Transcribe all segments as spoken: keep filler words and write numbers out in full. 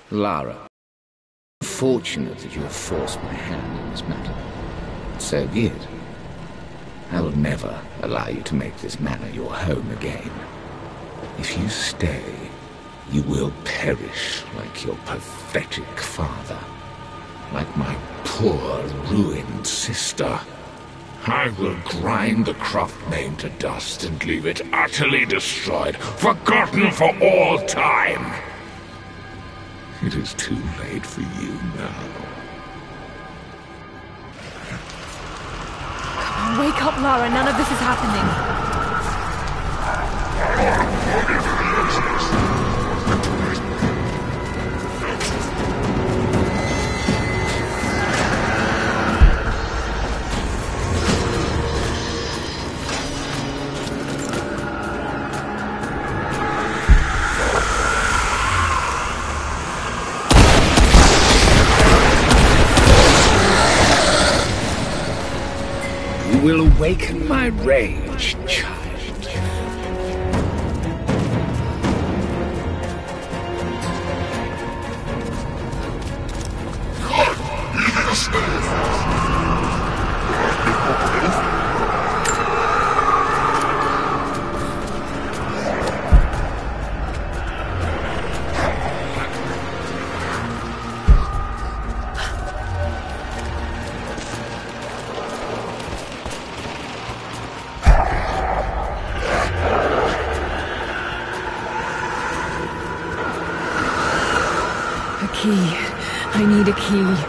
Lara, fortunate that you have forced my hand in this matter. So be it. I will never allow you to make this manor your home again. If you stay, you will perish like your pathetic father, like my poor, ruined sister. I will grind the Croft Manor to dust and leave it utterly destroyed, forgotten for all time. It is too late for you now. Come on, wake up, Lara. None of this is happening. You will awaken my rage, child. Key. I need a key.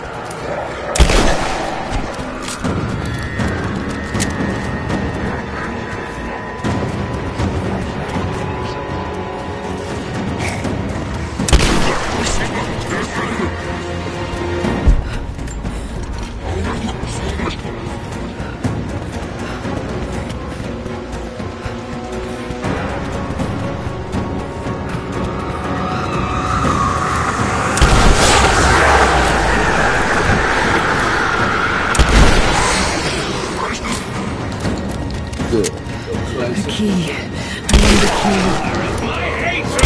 Good. A key. I need a key. My hatred!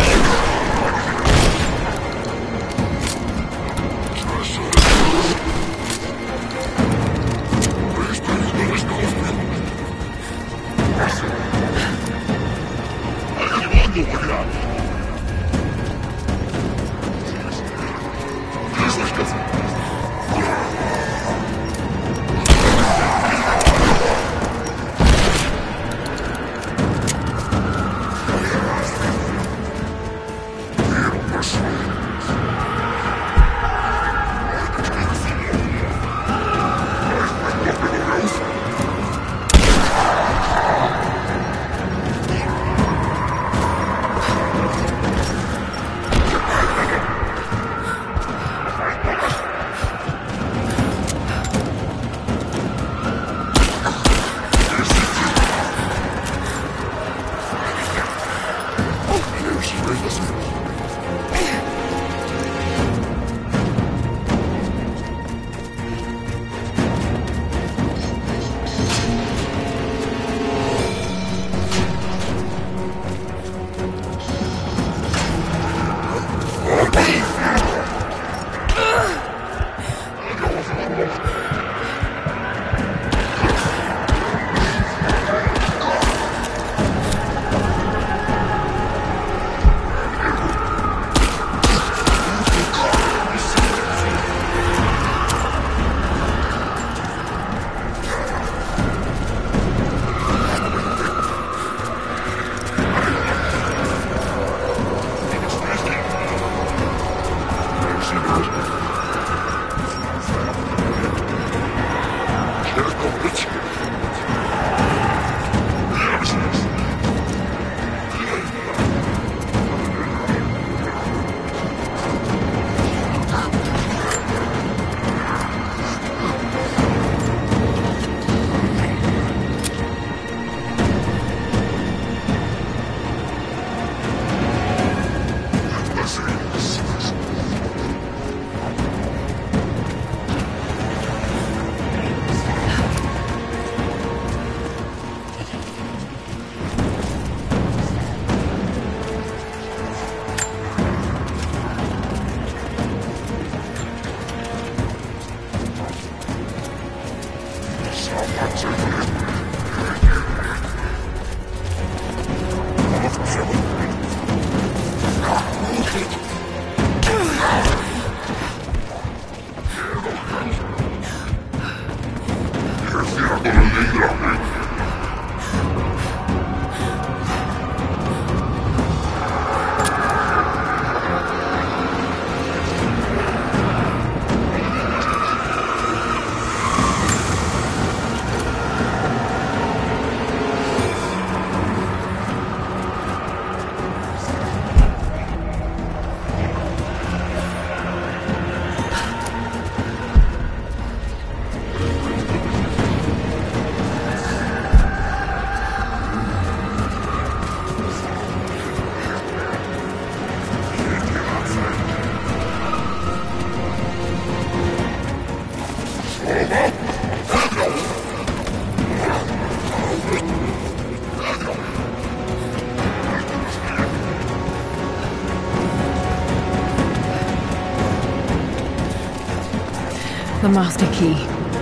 The master key.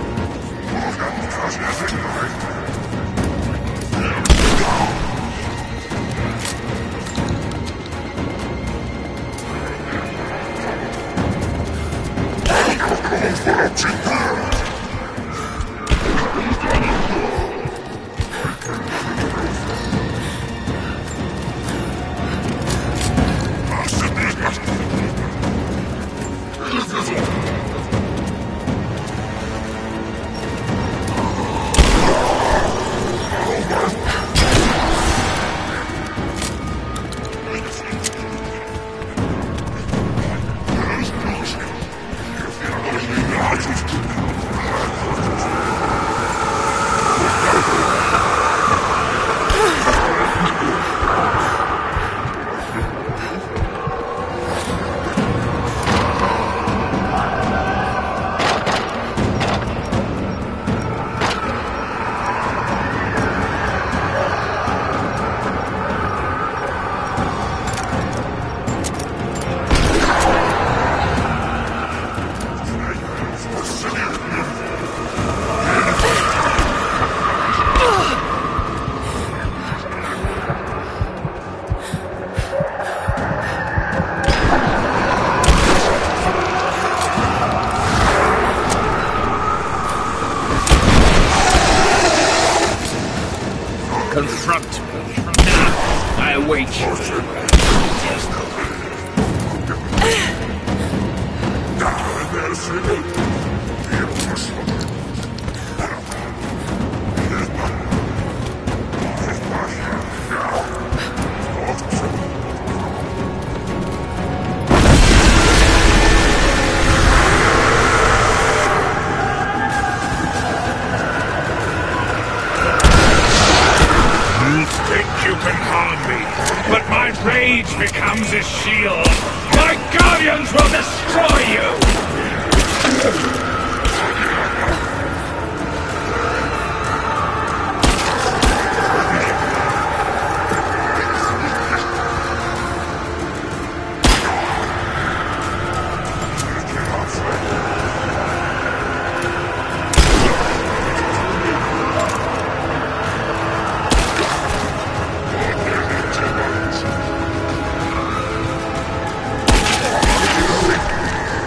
Confront me. Now, I await you. You can harm me, but my rage becomes a shield. My guardians will destroy you!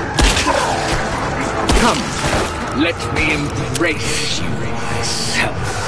Come, let me embrace you myself.